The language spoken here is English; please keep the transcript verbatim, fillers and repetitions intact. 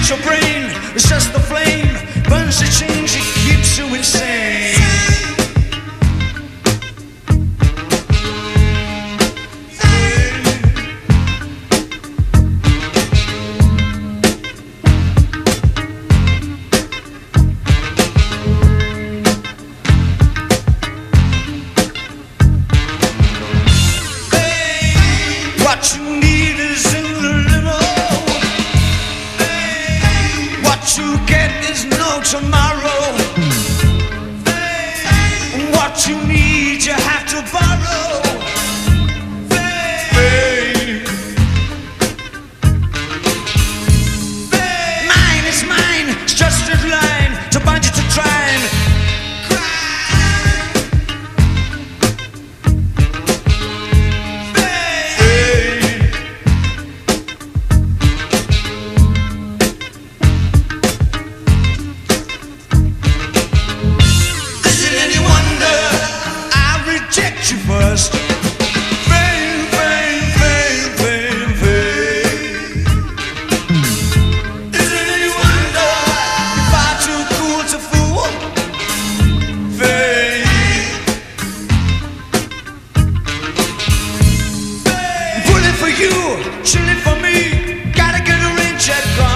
your brain. It's just the flame, burns the change, it keeps you insane. What you need is in the limo. What you get is no tomorrow. What you need you have to borrow. Mine is mine, it's just a line to bind you to crime. You first. Fame, fame, fame, fame, fame. Is it any wonder if I'm too cool to fool? Fame. Fame. Pulling for you, chilling for me. Gotta get a rain check.